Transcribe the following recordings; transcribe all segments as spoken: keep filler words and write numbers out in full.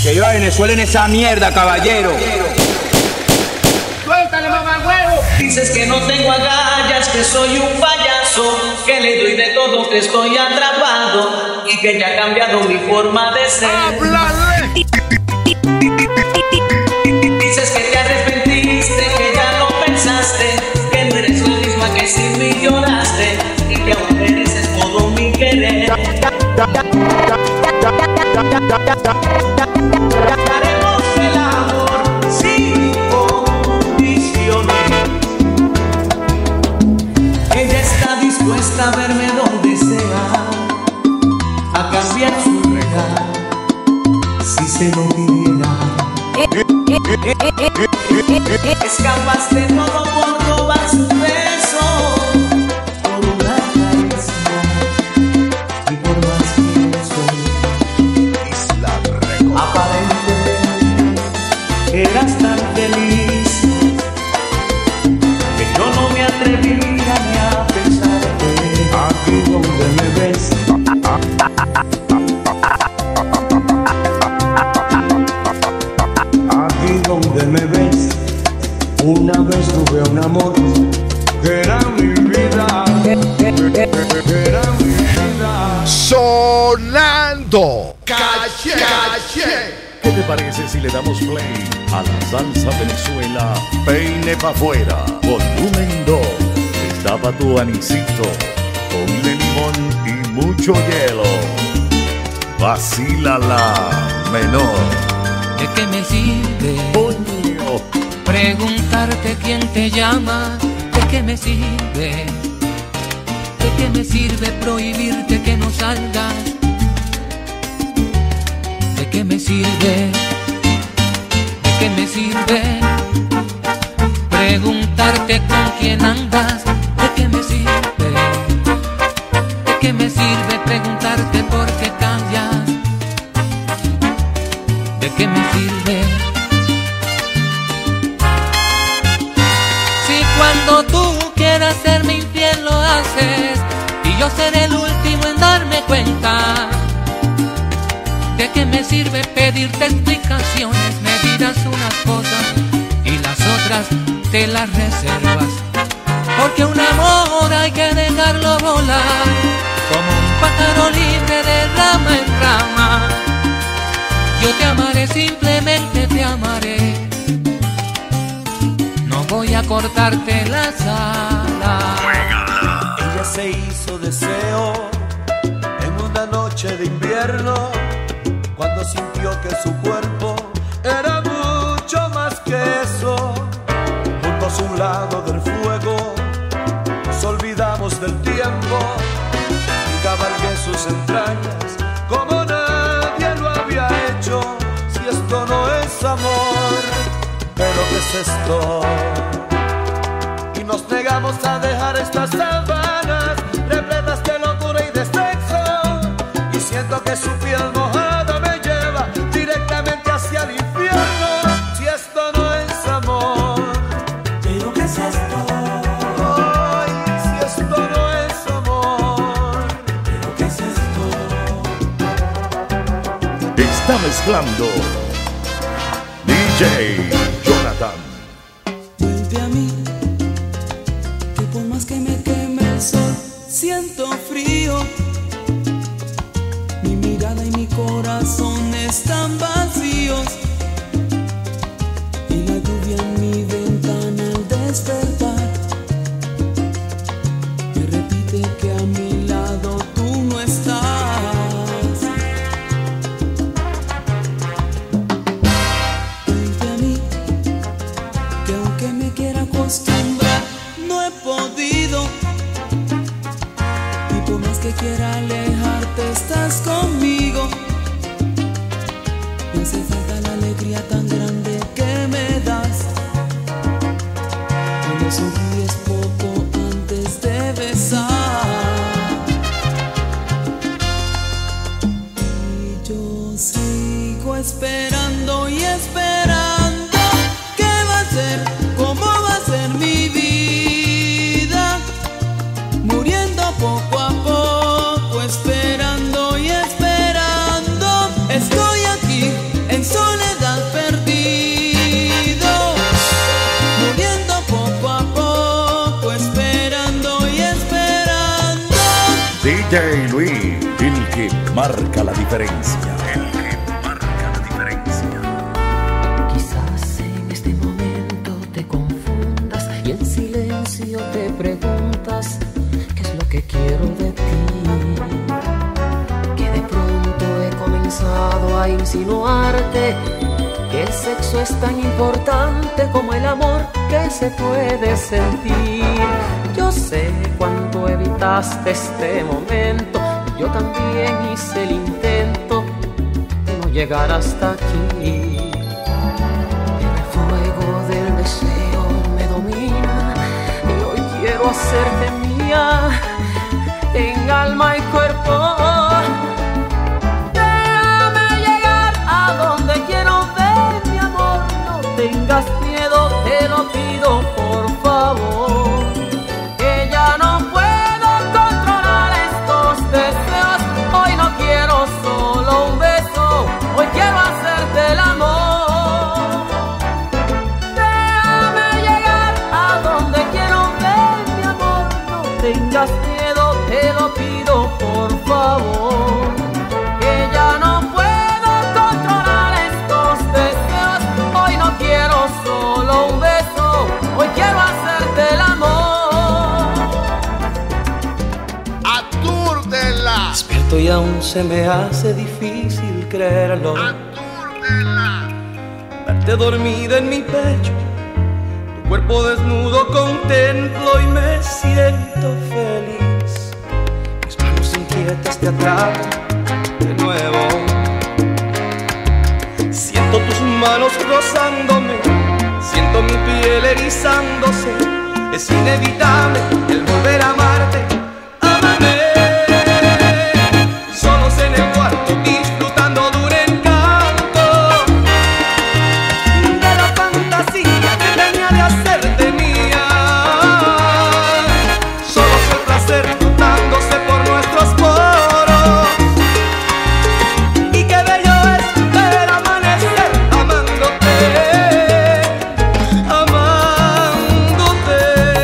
Que yo a Venezuela en esa mierda, caballero. ¡Suéltale, mamá huevo! Dices que no tengo agallas, que soy un payaso, que le doy de todo, que estoy atrapado y que ya ha cambiado mi forma de ser. ¡Háblale! Dices que te arrepentiste, que ya lo pensaste, que no eres la misma que sin mí lloraste y que aún mereces todo mi querer. Haremos el amor sin condiciones. Ella está dispuesta a verme donde sea, a cambiar su regalo si se lo pidiera. Es capaz de todo por robar su beso, por una caricia y por más que eso. Aparentemente eras tan feliz que yo no me atreviera ni a pensarte. Aquí donde me ves, aquí donde me ves, una vez tuve un amor que era mi vida, que era mi vida. Sonando Caché, Caché. ¿Qué te parece si le damos play a la salsa Venezuela? Peine pa' afuera, volumen dos. Destapa tu anisito, ponle limón y mucho hielo. Vacílala, menor. ¿De qué me sirve Coño, preguntarte quién te llama? ¿De qué me sirve? ¿De qué me sirve prohibirte que no salgas? ¿De qué me sirve? ¿De qué me sirve preguntarte con quién andas? ¿De qué me sirve? ¿De qué me sirve preguntarte por qué callas? ¿De qué me sirve? Si cuando tú quieras serme infiel lo haces y yo seré el último en darme cuenta. ¿De qué me sirve pedirte explicaciones? Me dirás unas cosas y las otras te las reservas. Porque un amor hay que dejarlo volar, como un pájaro libre de rama en rama. Yo te amaré, simplemente te amaré. No voy a cortarte las alas. Ella se hizo deseo en una noche de invierno, cuando sintió que su cuerpo era mucho más que eso. Junto a su lado del fuego nos olvidamos del tiempo y cabalgué sus entrañas como nadie lo había hecho. Si esto no es amor, pero ¿qué es esto? Y nos negamos a dejar estas sábanas repletas de locura y de sexo, y siento que su piel mojada me lleva directamente hacia el infierno. Si esto no es amor, ¿Pero qué es esto? ay, si esto no es amor, ¿Pero qué es esto? está mezclando D J Jonathan. Vuelve a mí, que por más que me queme el sol, siento frío. Mi mirada y mi corazón están vacíos, y la lluvia en mi ventana al despertar me repite que a mi lado tú no estás. Vuelve a mí, que aunque me quiera acostumbrar, no he podido. Y por más que quiera alejarte, estás conmigo. Me hace falta la alegría tan grande que me das cuando sonríes poco antes de besar. Y yo sigo esperando y esperando. ¿Qué va a ser? ¿Cómo va a ser mi vida? Muriendo poco a poco, esperando y esperando. Estoy aquí en soledad. D J Luis, el que marca la diferencia. El que marca la diferencia. Quizás en este momento te confundas y en silencio te preguntas qué es lo que quiero de ti. Que de pronto he comenzado a insinuarte que el sexo es tan importante como el amor que se puede sentir. Yo sé cuánto evitaste este momento, yo también hice el intento de no llegar hasta aquí. El fuego del deseo me domina y hoy quiero hacerte mía en alma y cuerpo. Déjame llegar a donde quiero ver, mi amor, no tengas miedo, te lo pido por favor. Que ya no puedo controlar estos deseos, hoy no quiero solo un beso, hoy quiero hacerte el amor. Déjame llegar a donde quiero ver, mi amor, no tengas miedo, te lo pido por favor. Que ya no puedo controlar estos deseos, hoy no quiero solo un beso, hoy quiero hacerte el amor. Atúrdela. Despierto y aún se me hace difícil creerlo. Atúrdela. Verte dormida en mi pecho, tu cuerpo desnudo contemplo y me siento feliz. Mis manos inquietas te atrapan de nuevo. Siento tus manos rozándome, siento mi piel erizándose. Es inevitable el volver a amarte. Ámame, solos en el cuarto disfrutando de un encanto, de la fantasía que tenía de hacerte mía. Solos el placer flotándose por nuestros poros. Y qué bello es ver amanecer amándote, amándote.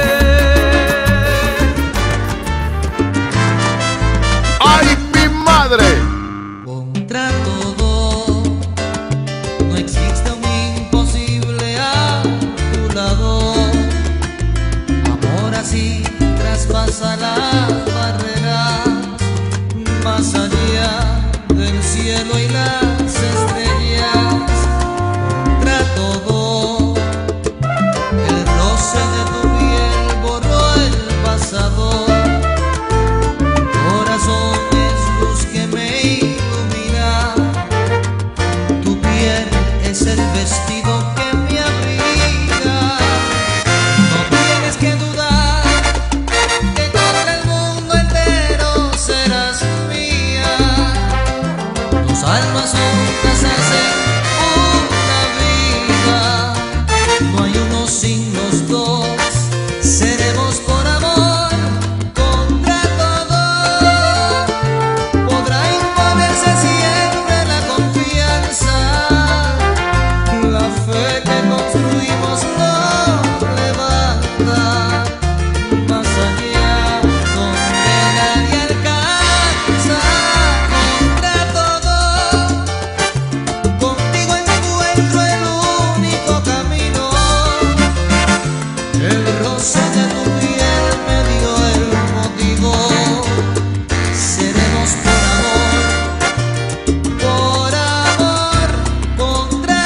¡Ay, mi madre! Contra todo, no existe un imposible a tu lado. Amor así traspasa las barreras, más allá del cielo y las estrellas. Contra todo, el roce de tu piel borró el pasado. Corazón es luz que me ilumina, tu piel es el vestido que me abriga. No tienes que dudar que contra el mundo entero serás mía. Tus almas juntas hacen una vida, no hay uno sin los dos, seremos por amor. Contra todo podrá imponerse siempre la confianza, la fe que construimos no levanta, más allá donde nadie alcanza. Contra todo, contigo encuentro el único camino. El roce de tu piel me dio el motivo. Seremos por amor, por amor, contra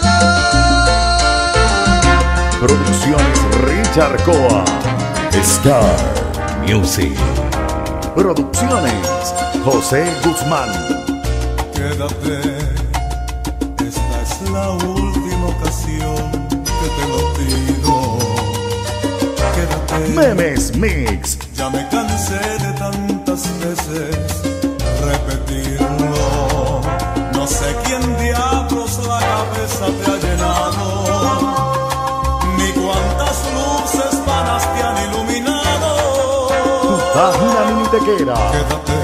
todo. Producciones Richard Coa, Star Music. Producciones José Guzmán. Quédate, esta es la última ocasión que te lo pido. Quédate, Memes Mix. ya me cansé de tantas veces repetirlo. No sé quién diablos la cabeza te ha llenado, ni cuántas luces vanas te han iluminado. Página Minitequera. Quédate,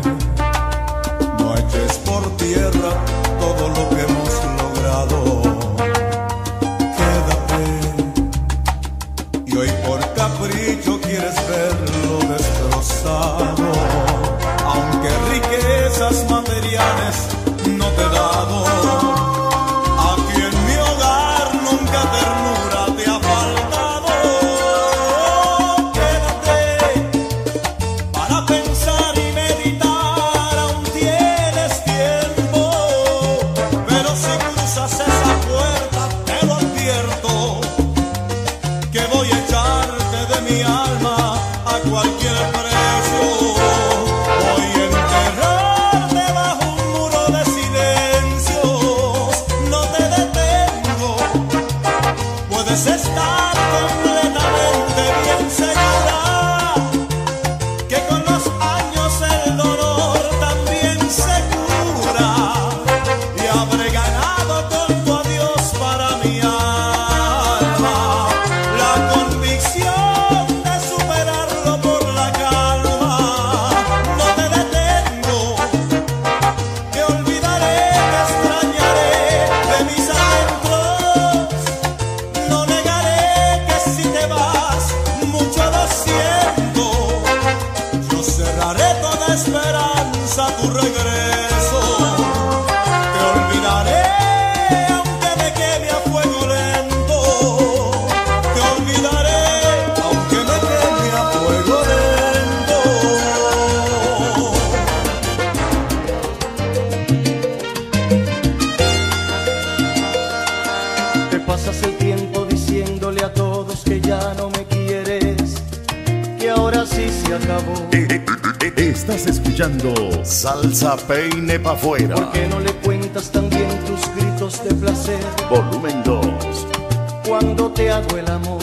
no eches por tierra todo lo que hemos logrado. Quédate, y hoy por capricho quieres verlo destrozado. pasas el tiempo diciéndole a todos que ya no me quieres, que ahora sí se acabó. Estás escuchando Salsa Peine pa' Fuera. ¿Por qué no le cuentas también tus gritos de placer? Volumen dos. Cuando te hago el amor.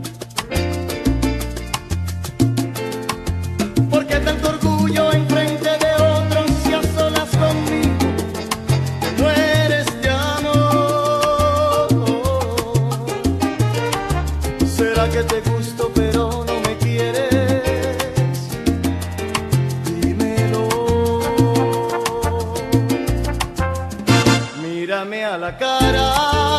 ¿Por qué tanto orgullo enfrente de otros y a solas conmigo? No eres de amor. ¿Será que te gusto pero no me quieres? Dímelo. Mírame a la cara.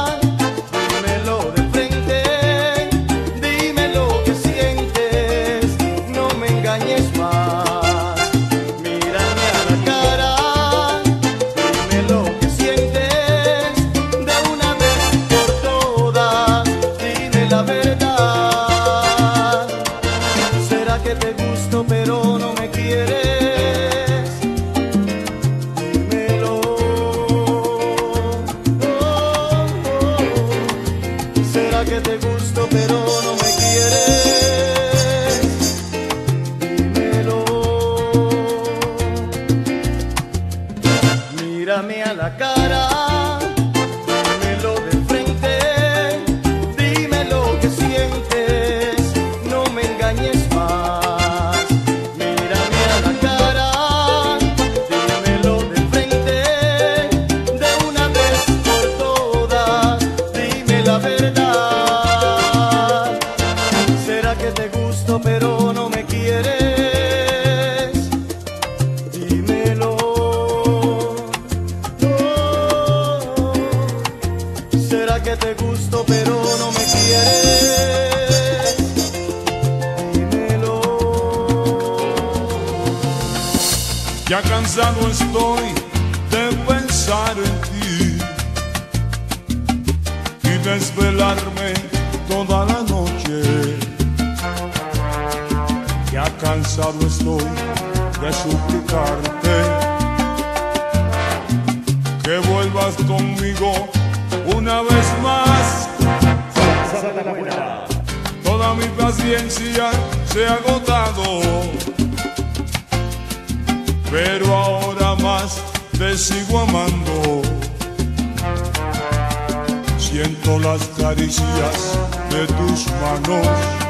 Mírame a la cara, dímelo de frente, dime lo que sientes, no me engañes más. Mírame a la cara, dímelo de frente, de una vez por todas, dime la verdad. ¿Será que te gusto pero no me quieres? Que te gusto pero no me quieres, dímelo. Ya cansado estoy de pensar en ti y desvelarme toda la noche. Ya cansado estoy de suplicarte que vuelvas conmigo una vez más. Toda mi paciencia se ha agotado, pero ahora más te sigo amando. Siento las caricias de tus manos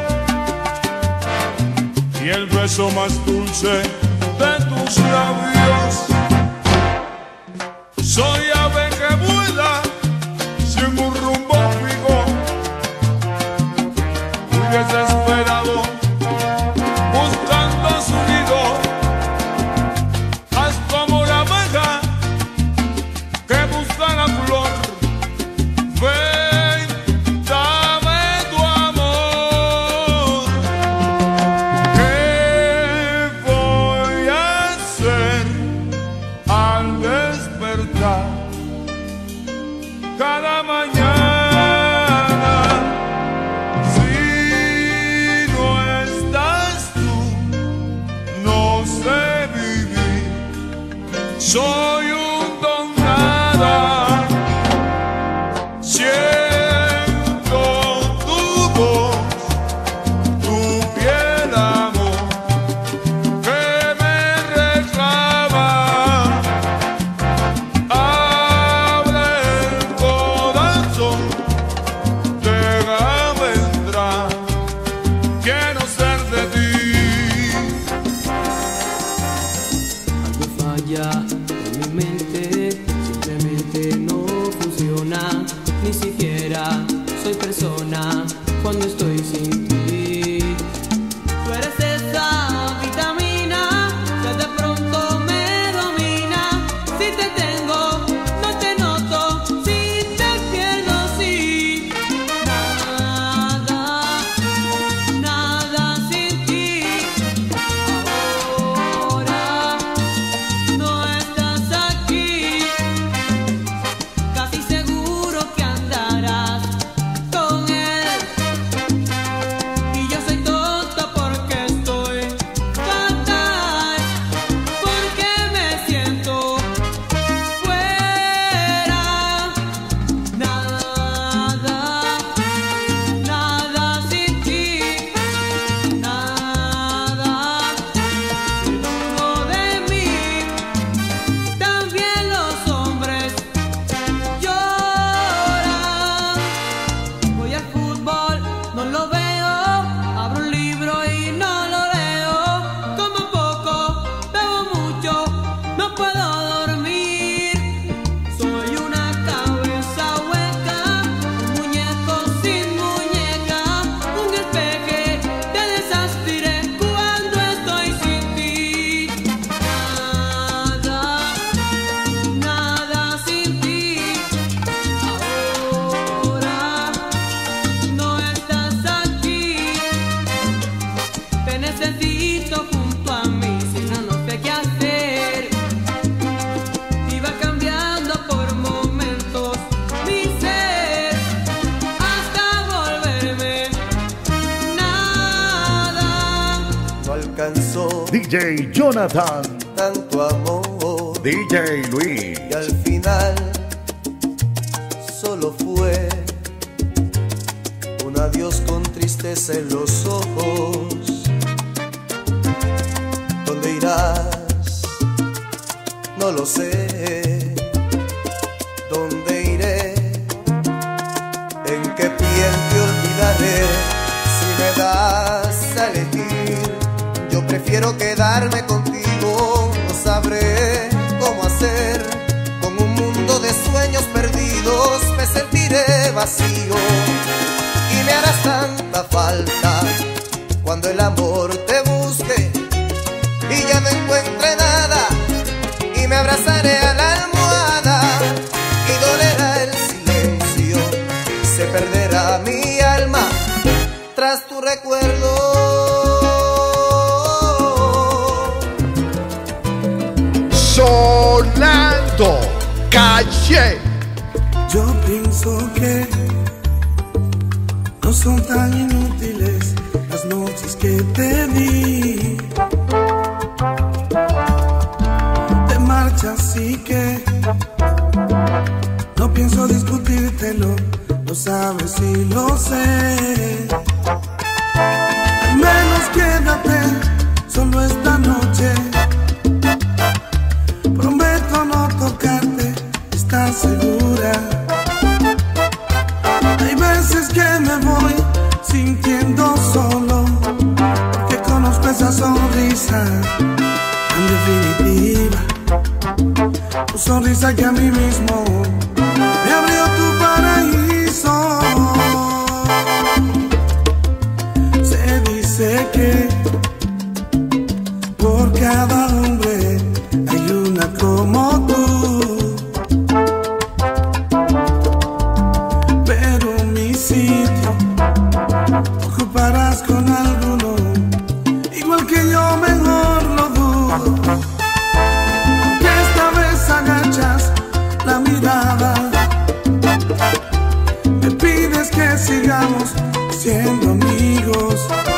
y el beso más dulce de tus labios. Soy ave que vuela sin un rumbo fijo, muy desesperado, buscando su nido. Haz como la abeja que busca la flor. Ven, dame tu amor. ¿Qué voy a hacer al despertar cada mañana si no estás tú? No sé vivir, soy un don nada. Siento tu voz, tu piel, amor, que me reclama. Quiero ser de ti. Algo falla en mi mente, simplemente no funciona. Ni siquiera soy persona cuando estoy sin ti. Tú eres esa vitamina que de pronto me domina. Si te tengo, no te noto. Si te pierdo, sí. Nada, nada sin ti. Ahora no estás aquí. Casi seguro que andarás D J Jonathan, tanto amor, D J Luis, y al final solo fue un adiós con tristeza en los ojos. ¿Dónde irás? No lo sé. ¿Dónde iré? ¿En qué piel te olvidaré? Si me das a elegir, yo prefiero quedarme contigo. No sabré cómo hacer. Con un mundo de sueños perdidos me sentiré vacío. Y me harás tanta falta cuando el amor te busque y ya no encuentre nada. Y me abrazaré a la almohada y dolerá el silencio. Se perderá mi alma tras tu recuerdo. Sonando Calle. Yo pienso que no son tan inútiles las noches que te di. Te marchas y que no pienso discutírtelo, lo sabes y lo sé. Al menos quédate solo esta noche. Prometo no tocarte, ¿estás segura? Hay veces que me voy sintiendo solo, porque conozco esa sonrisa tan definitiva. Tu sonrisa que a mí mismo me abrió tu paraíso. Se dice que por cada hombre hay una como tú, pero mi sitio ocuparás con alguno, igual que yo, mejor lo dudo. Porque esta vez agachas la mirada, me pides que sigamos siendo amigos.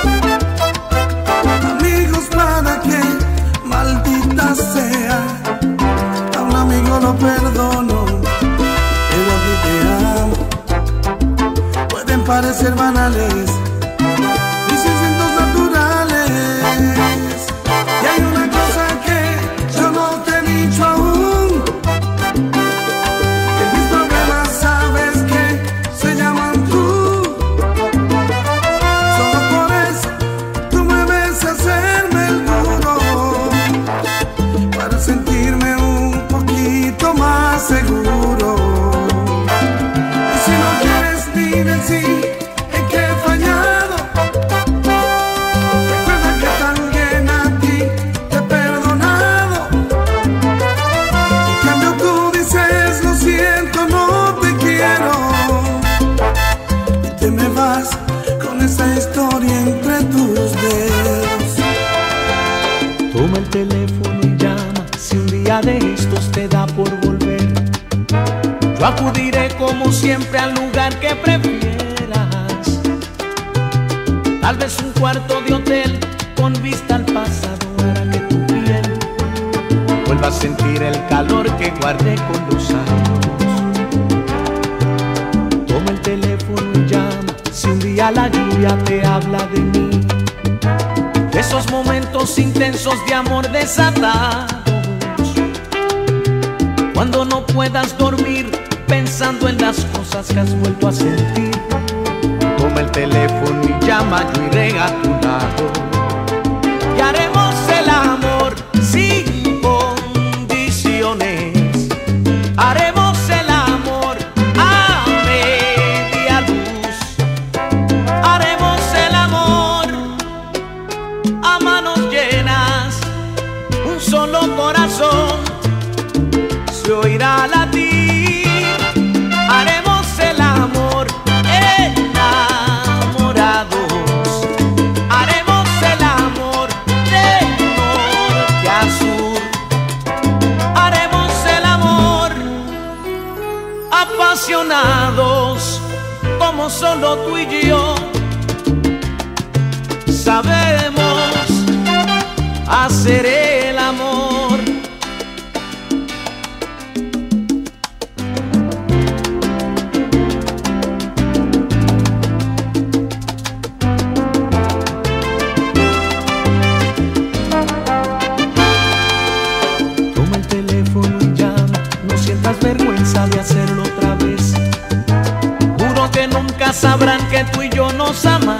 Amigos para que, maldita sea, a un amigo lo perdono, pero a ti te amo. Pueden parecer banales mis instintos naturales. Y hay una cosa que yo no te he dicho aún, que mis problemas sabes que se llaman tú. Solo por eso tú me ves hacerme el duro, para sentirme un poquito más seguro. Y si no quieres ni decir en qué he fallado, recuerda que también a ti te he perdonado. En cambio tú dices lo siento, no te quiero, y te me vas con esa historia entre tus dedos. Toma el teléfono y llama, si un día de estos te da por volver. Yo acudiré como siempre al lugar que prefieras. Tal vez un cuarto de hotel con vista al pasado hará que tu piel vuelva a sentir el calor que guardé con los años. Toma el teléfono y llama, si un día la lluvia te habla de mí, de esos momentos intensos de amor desatados, cuando no puedas dormir pensando en las cosas que has vuelto a sentir. Toma el teléfono y llama, yo iré a tu lado y haremos el amor sin condiciones. Haremos el amor a media luz. Haremos el amor a manos llenas. Un solo corazón se oirá latir. Haremos el amor enamorados. Haremos el amor de norte a sur. Haremos el amor apasionados, como solo tú y yo sabemos. hacer el amor. Toma el teléfono y llama, no sientas vergüenza de hacerlo otra vez. Juro que nunca sabrán que tú y yo nos amamos.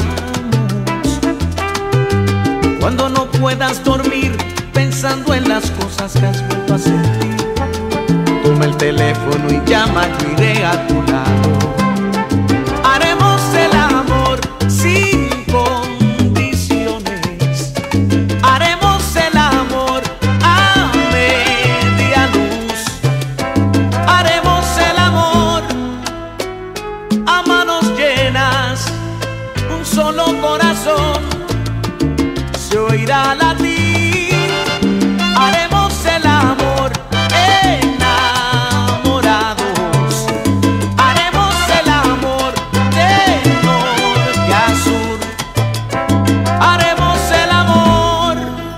Cuando no puedas dormir pensando en las cosas que has vuelto a sentir, toma el teléfono y llama, yo iré a tu lado. Haremos el amor sin condiciones. Haremos el amor a media luz. Haremos el amor a manos llenas. Un solo corazón se oirá latir. Haremos el amor enamorados. Haremos el amor de norte a sur. Haremos el amor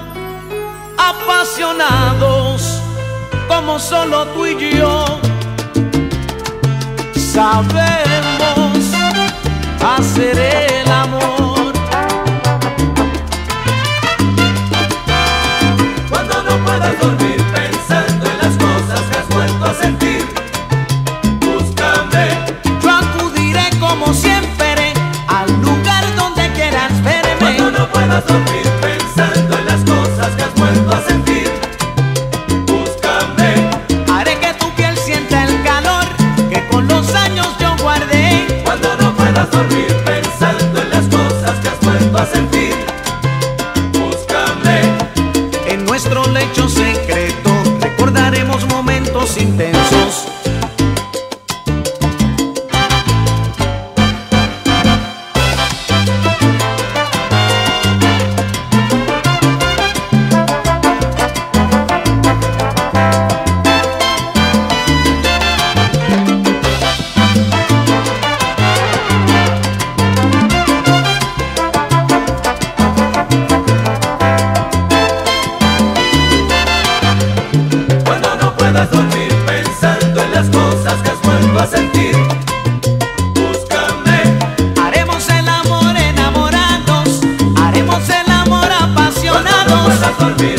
apasionados como solo tú y yo sabemos hacer el amor. Dormir pensando en las cosas que has vuelto a sentir, búscame. Yo acudiré como siempre al lugar donde quieras verme. Cuando no puedas dormir pensando en las cosas que has vuelto a sentir, búscame. Haré que tu piel sienta el calor que con los años yo guardé. Cuando no puedas dormir pensando en las cosas que has vuelto a sentir, en nuestro lecho secreto recordaremos momentos intensos. Dormir pensando en las cosas que has vuelto a sentir, búscame. Haremos el amor enamorados, haremos el amor apasionados. Cuando no puedas dormir